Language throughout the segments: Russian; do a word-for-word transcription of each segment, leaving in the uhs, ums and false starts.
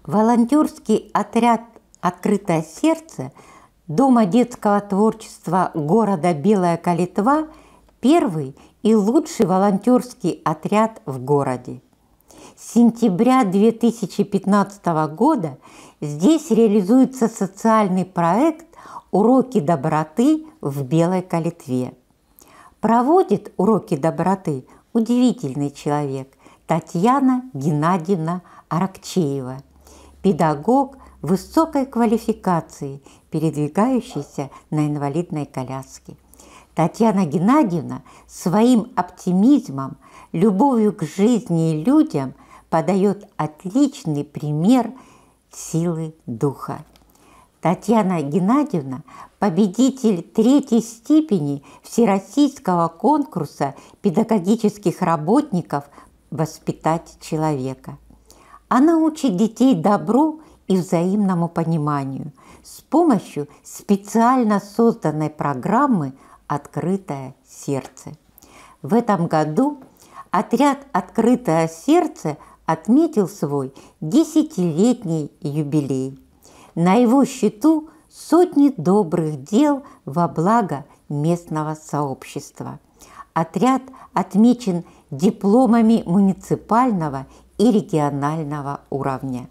Волонтерский отряд «Открытое сердце» Дома детского творчества города Белая Калитва – первый и лучший волонтерский отряд в городе. С сентября две тысячи пятнадцатого года здесь реализуется социальный проект «Уроки доброты в Белой Калитве». Проводит уроки доброты удивительный человек Татьяна Геннадьевна Аракчеева, педагог высокой квалификации, передвигающийся на инвалидной коляске. Татьяна Геннадьевна своим оптимизмом, любовью к жизни и людям подает отличный пример силы духа. Татьяна Геннадьевна – победитель третьей степени Всероссийского конкурса педагогических работников «Воспитать человека». Она учит детей добру и взаимному пониманию с помощью специально созданной программы «Открытое сердце». В этом году отряд «Открытое сердце» отметил свой десятилетний юбилей. На его счету сотни добрых дел во благо местного сообщества. Отряд отмечен дипломами муниципального и регионального уровня.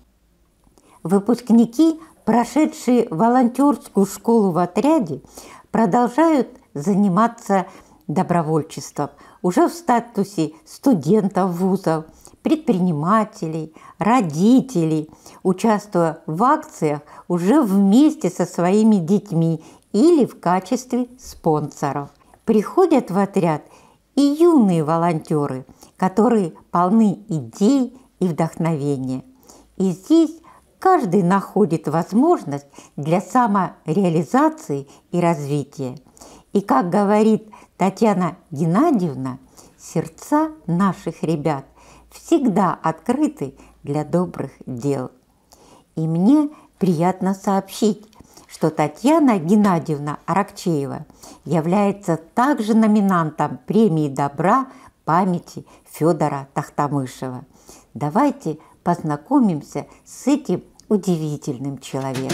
Выпускники, прошедшие волонтерскую школу в отряде, продолжают заниматься добровольчеством уже в статусе студентов вузов, предпринимателей, родителей, участвуя в акциях уже вместе со своими детьми или в качестве спонсоров. Приходят в отряд и юные волонтеры, которые полны идей и вдохновения. И здесь каждый находит возможность для самореализации и развития. И, как говорит Татьяна Геннадьевна, сердца наших ребят всегда открыты для добрых дел. И мне приятно сообщить, что Татьяна Геннадьевна Аракчеева является также номинантом премии добра памяти Федора Тахтамышева. Давайте познакомимся с этим удивительным человеком.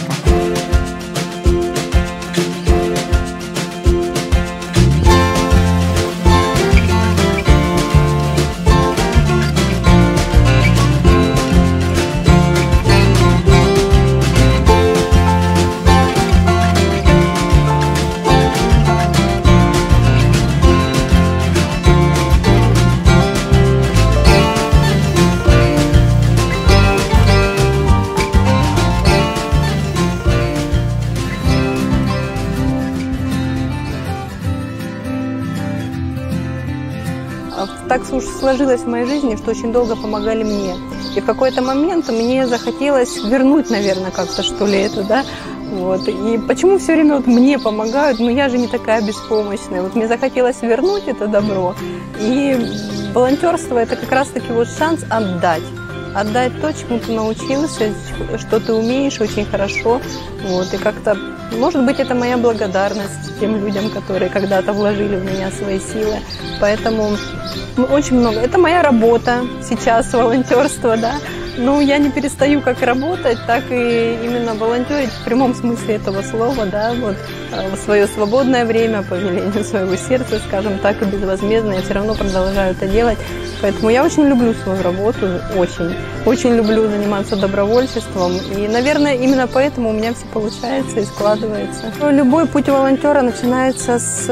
Так уж сложилось в моей жизни, что очень долго помогали мне. И в какой-то момент мне захотелось вернуть, наверное, как-то что ли это, да. Вот. И почему все время вот мне помогают, но я же не такая беспомощная. Вот мне захотелось вернуть это добро. И волонтерство – это как раз-таки вот шанс отдать. Отдать то, чему ты научился, что ты умеешь очень хорошо. Вот. И как-то, может быть, это моя благодарность тем людям, которые когда-то вложили в меня свои силы. Поэтому ну, очень много. Это моя работа сейчас, волонтерство, да. Но я не перестаю как работать, так и именно волонтерить в прямом смысле этого слова, да, вот в свое свободное время, по велению своего сердца, скажем так, и безвозмездно, я все равно продолжаю это делать. Поэтому я очень люблю свою работу, очень, очень люблю заниматься добровольчеством. И, наверное, именно поэтому у меня все получается и складывается. Любой путь волонтера начинается с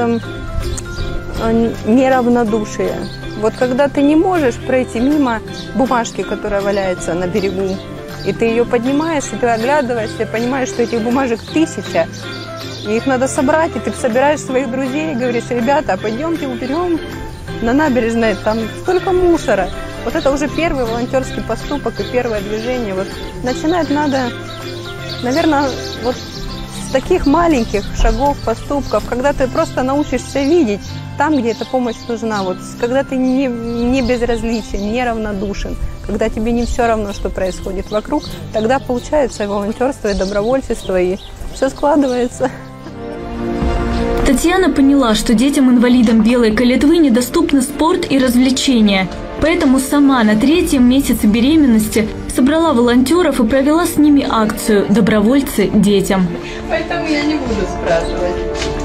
неравнодушия. Вот когда ты не можешь пройти мимо бумажки, которая валяется на берегу, и ты ее поднимаешь, и ты оглядываешься, и понимаешь, что этих бумажек тысяча, и их надо собрать, и ты собираешь своих друзей и говоришь: ребята, пойдемте уберем на набережной, там столько мусора. Вот это уже первый волонтерский поступок и первое движение. Вот начинать надо, наверное, вот с таких маленьких шагов, поступков, когда ты просто научишься видеть там, где эта помощь нужна, вот когда ты не, не безразличен, не равнодушен, когда тебе не все равно, что происходит вокруг, тогда получается и волонтерство, и добровольчество, и все складывается. Татьяна поняла, что детям-инвалидам Белой Калитвы недоступны спорт и развлечения. Поэтому сама на третьем месяце беременности собрала волонтеров и провела с ними акцию «Добровольцы детям». Поэтому я не буду спрашивать.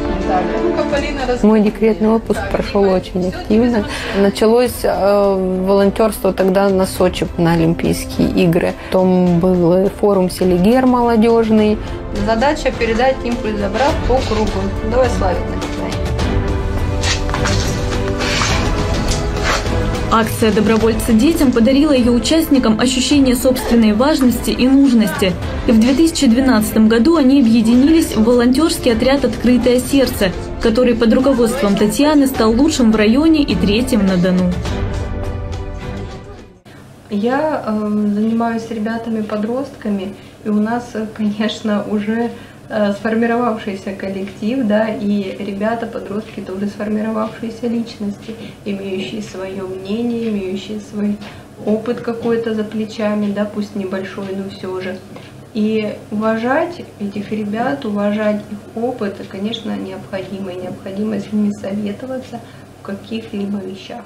Мой декретный отпуск прошел очень активно. Началось э, волонтерство тогда на Сочи, на Олимпийские игры. Потом был форум «Селигер» молодежный. Задача передать импульс добра по кругу. Давай, Славик, начинай. Акция «Добровольцы детям» подарила ее участникам ощущение собственной важности и нужности. И в две тысячи двенадцатом году они объединились в волонтерский отряд «Открытое сердце», который под руководством Татьяны стал лучшим в районе и третьим на Дону. Я э, занимаюсь с ребятами-подростками, и у нас, конечно, уже э, сформировавшийся коллектив, да, и ребята-подростки тоже сформировавшиеся личности, имеющие свое мнение, имеющие свой опыт какой-то за плечами, да, пусть небольшой, но все же. И уважать этих ребят, уважать их опыт, конечно, необходимо, и необходимо с ними советоваться в каких-либо вещах.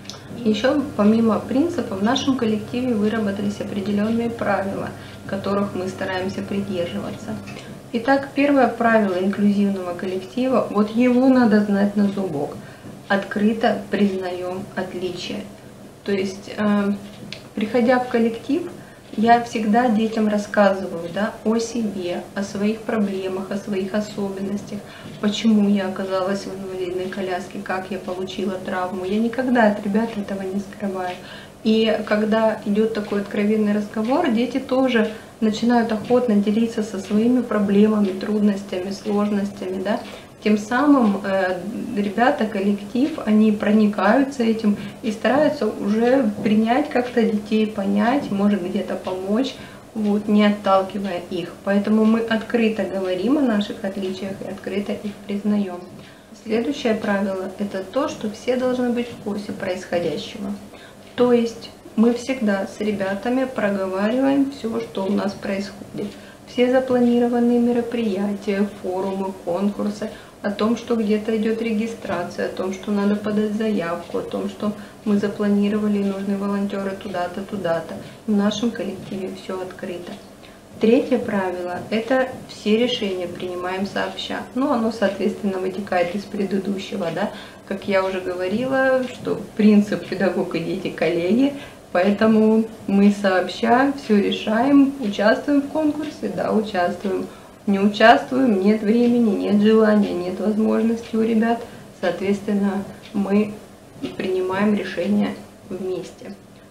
Еще помимо принципов в нашем коллективе выработались определенные правила, которых мы стараемся придерживаться. Итак, первое правило инклюзивного коллектива, вот его надо знать на зубок. Открыто признаем отличия. То есть, э, приходя в коллектив, я всегда детям рассказываю, да, о себе, о своих проблемах, о своих особенностях, почему я оказалась в инвалидной коляске, как я получила травму. Я никогда от ребят этого не скрываю. И когда идет такой откровенный разговор, дети тоже начинают охотно делиться со своими проблемами, трудностями, сложностями, да. Тем самым э, ребята, коллектив, они проникаются этим и стараются уже принять как-то детей, понять, может где-то помочь, вот, не отталкивая их. Поэтому мы открыто говорим о наших отличиях и открыто их признаем. Следующее правило – это то, что все должны быть в курсе происходящего. То есть мы всегда с ребятами проговариваем все, что у нас происходит. Все запланированные мероприятия, форумы, конкурсы, о том, что где-то идет регистрация, о том, что надо подать заявку, о том, что мы запланировали и нужны волонтеры туда-то, туда-то. В нашем коллективе все открыто. Третье правило – это все решения принимаем сообща. Ну, оно, соответственно, вытекает из предыдущего, да. Как я уже говорила, что принцип педагог и дети – коллеги, поэтому мы сообща все решаем, участвуем в конкурсе, да, участвуем. Не участвуем, нет времени, нет желания, нет возможности у ребят. Соответственно, мы принимаем решения вместе.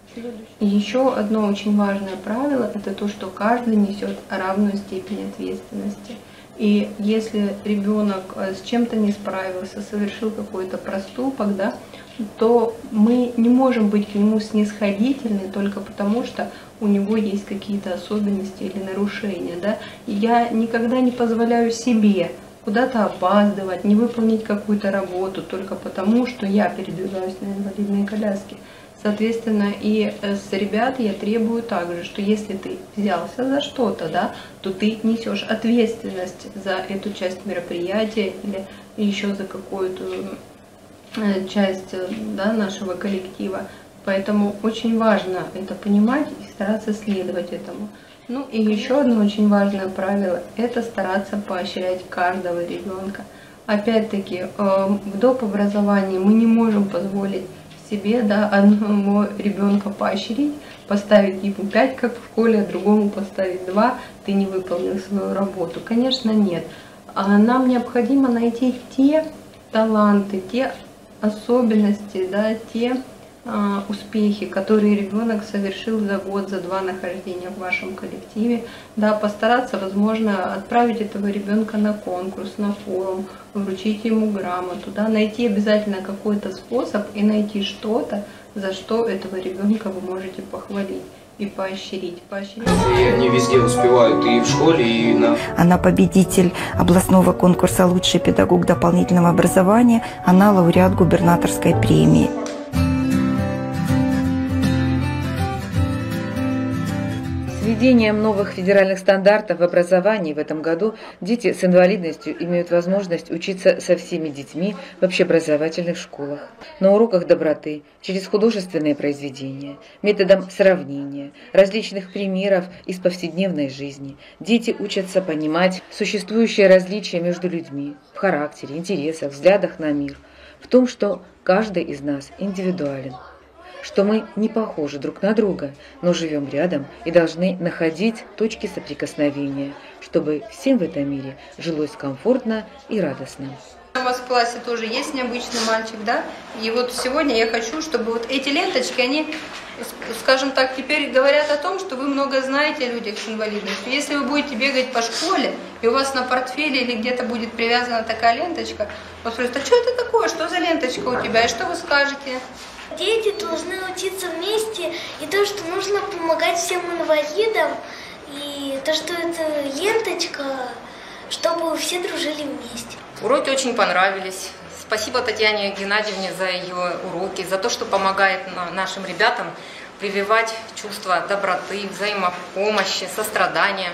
И еще одно очень важное правило – это то, что каждый несет равную степень ответственности. И если ребенок с чем-то не справился, совершил какой-то проступок, да, то мы не можем быть к нему снисходительны только потому, что у него есть какие-то особенности или нарушения. Да? И я никогда не позволяю себе куда-то опаздывать, не выполнить какую-то работу только потому, что я передвигаюсь на инвалидной коляске. Соответственно, и с ребят я требую также, что если ты взялся за что-то, да, то ты несешь ответственность за эту часть мероприятия или еще за какую-то часть, да, нашего коллектива. Поэтому очень важно это понимать и стараться следовать этому. Ну и еще одно очень важное правило – это стараться поощрять каждого ребенка. Опять-таки, в доп. Образовании мы не можем позволить себе, да, одному ребенка поощрить, поставить ему пять, как в школе, а другому поставить два, ты не выполнил свою работу. Конечно, нет. А нам необходимо найти те таланты, те особенности, да, те а, успехи, которые ребенок совершил за год, за два нахождения в вашем коллективе, да, постараться, возможно, отправить этого ребенка на конкурс, на форум, вручить ему грамоту, да, найти обязательно какой-то способ и найти что-то, за что этого ребенка вы можете похвалить и поощрить. поощрить. И они везде успевают, и в школе, и на... Она победитель областного конкурса «Лучший педагог дополнительного образования», она лауреат губернаторской премии. В введением новых федеральных стандартов в образовании в этом году дети с инвалидностью имеют возможность учиться со всеми детьми в общеобразовательных школах, на уроках доброты, через художественные произведения, методом сравнения, различных примеров из повседневной жизни. Дети учатся понимать существующие различия между людьми в характере, интересах, взглядах на мир, в том, что каждый из нас индивидуален, что мы не похожи друг на друга, но живем рядом и должны находить точки соприкосновения, чтобы всем в этом мире жилось комфортно и радостно. У вас в классе тоже есть необычный мальчик, да? И вот сегодня я хочу, чтобы вот эти ленточки, они, скажем так, теперь говорят о том, что вы много знаете о людях с инвалидностью. Если вы будете бегать по школе, и у вас на портфеле или где-то будет привязана такая ленточка, вот спросят, а что это такое, что за ленточка у тебя, и что вы скажете? Дети должны учиться вместе, и то, что нужно помогать всем инвалидам, и то, что это ленточка, чтобы все дружили вместе. Уроки очень понравились. Спасибо Татьяне Геннадьевне за ее уроки, за то, что помогает нашим ребятам прививать чувство доброты, взаимопомощи, сострадания.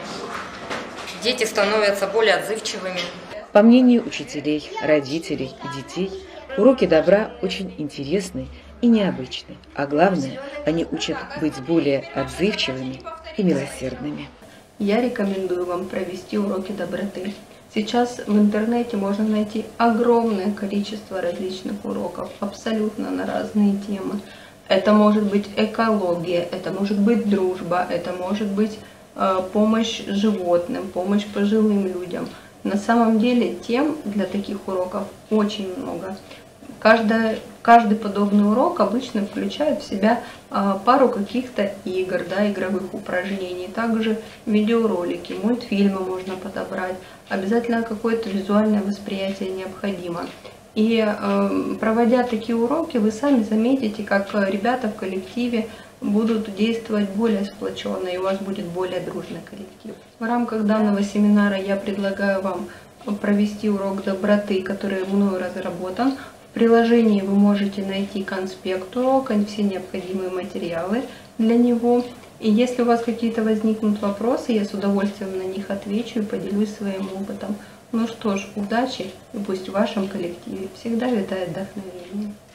Дети становятся более отзывчивыми. По мнению учителей, родителей и детей, уроки добра очень интересны и необычны, а главное, они учат быть более отзывчивыми и милосердными. Я рекомендую вам провести уроки доброты. Сейчас в интернете можно найти огромное количество различных уроков, абсолютно на разные темы. Это может быть экология, это может быть дружба, это может быть э, помощь животным, помощь пожилым людям. На самом деле тем для таких уроков очень много. Каждый, каждый подобный урок обычно включает в себя а, пару каких-то игр, да, игровых упражнений, также видеоролики, мультфильмы можно подобрать, обязательно какое-то визуальное восприятие необходимо. И э, проводя такие уроки, вы сами заметите, как ребята в коллективе будут действовать более сплоченно, и у вас будет более дружный коллектив. В рамках данного семинара я предлагаю вам провести урок доброты, который мною разработан. В приложении вы можете найти конспект урока, все необходимые материалы для него. И если у вас какие-то возникнут вопросы, я с удовольствием на них отвечу и поделюсь своим опытом. Ну что ж, удачи, и пусть в вашем коллективе всегда витает вдохновение.